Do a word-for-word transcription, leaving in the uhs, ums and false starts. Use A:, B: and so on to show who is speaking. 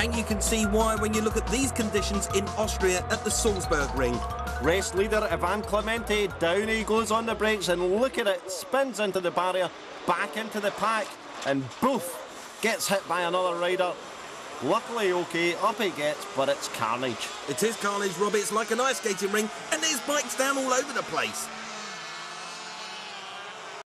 A: And you can see why when you look at these conditions in Austria at the Salzburg ring.
B: Race leader Ivan Clemente, down he goes on the brakes, and look at it, spins into the barrier, back into the pack, and boof, gets hit by another rider. Luckily, okay, up he gets, but it's carnage.
A: It is carnage, Robbie. It's like an ice skating ring, and there's bikes down all over the place.